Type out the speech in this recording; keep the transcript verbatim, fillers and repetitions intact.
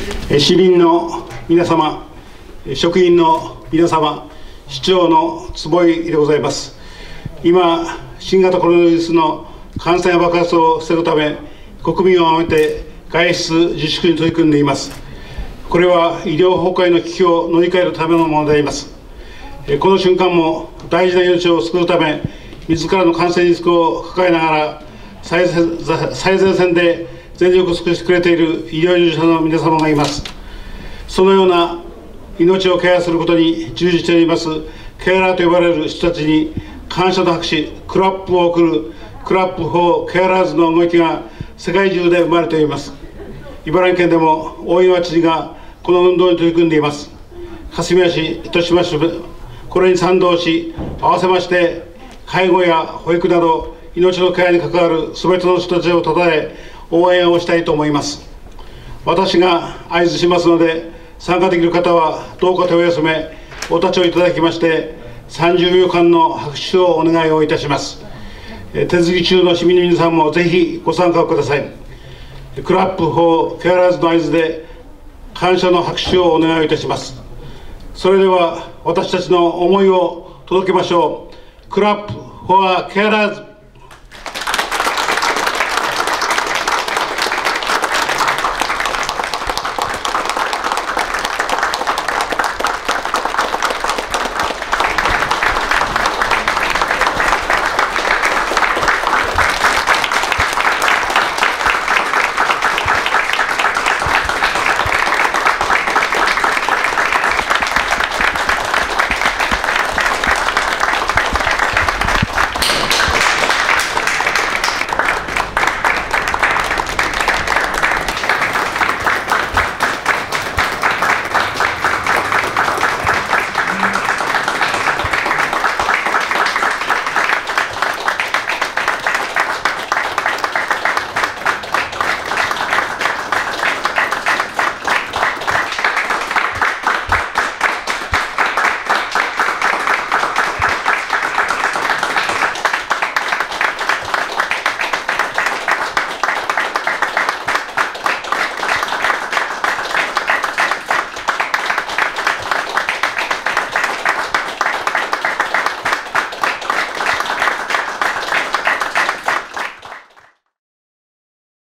市民の皆様、職員の皆様、市長の坪井でございます。今、新型コロナウイルスの感染爆発を防ぐため、国民を挙げて外出自粛に取り組んでいます。これは医療崩壊の危機を乗り換えるためのものであります。この瞬間も大事な命を救うため、自らの感染リスクを抱えながら、最前線で全力を尽くしてくれている医療従事者の皆様がいます。そのような命をケアすることに従事しておりますケアラーと呼ばれる人たちに感謝の拍手、クラップを送るクラップ・フォー・ケアラーズの動きが世界中で生まれております。茨城県でも大岩知事がこの運動に取り組んでいます。霞ヶ市、糸島市、これに賛同し、合わせまして介護や保育など命のケアに関わるすべての人たちをたたえ応援をしたいと思います。私が合図しますので、参加できる方はどうか手を休めお立ちをいただきまして、さんじゅうびょうかんの拍手をお願いをいたします。手続き中の市民の皆さんもぜひご参加ください。クラップ・フォー・ケアラーズの合図で感謝の拍手をお願いをいたします。それでは私たちの思いを届けましょう。クラップ・フォー・ケアラーズ